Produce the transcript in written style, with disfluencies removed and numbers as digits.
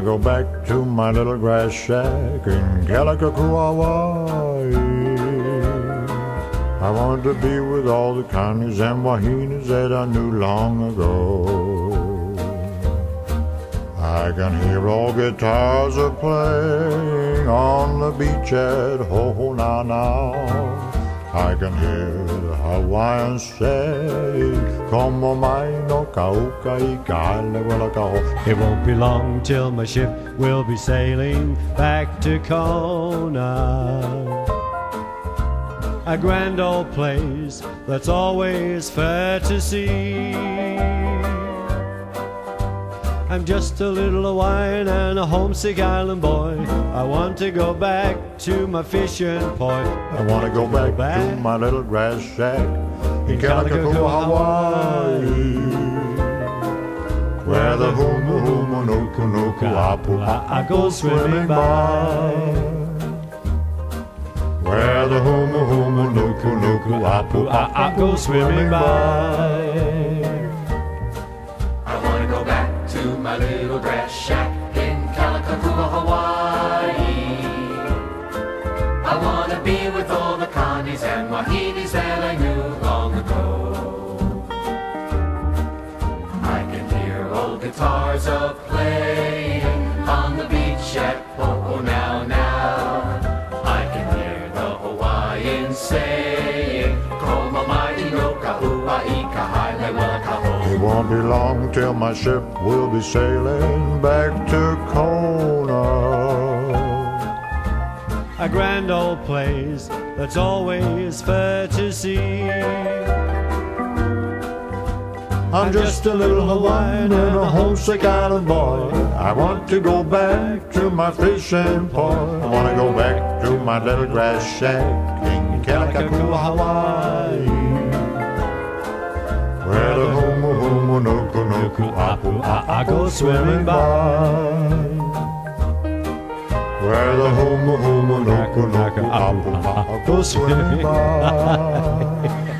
wanna go back to my little grass shack in Kealakekua, Hawaii. I want to be with all the Connies and Wahinas that I knew long ago. I can hear all guitars are playing on the beach at Hohonana. I can hear the Hawaiians say, "Como mai no kauka I ka lewala ka ho." It won't be long till my ship will be sailing back to Kona, a grand old place that's always fair to see. I'm just a little Hawaiian and a homesick island boy. I want to go back to my fishing point. I want to go back to my little grass shack in Kealakekua, Hawaii, where the humu humu nuku nuku apu I go swimming by. Where the humu humu nuku nuku apu I go swimming by. I wanna go back to my little grass shack in Kealakekua, Hawaii. I wanna be with all the Connies and Wahinis that I knew long ago. I can hear old guitars playing on the beach at Ho'onau. I can hear the Hawaiians saying, "Como mai no kahua I ka hailewala ka ho." It won't be long till my ship will be sailing back to Kona, A grand old place that's always fair to see. I'm just a little Hawaiian and a homesick island boy. I want to go back to my fishing point. I want to go back to my little grass shack in Kealakekua, Hawaii, where the humu humu nuku nuku apu I go swimming by. where the humu humu nuku nuku apu I go swimming by.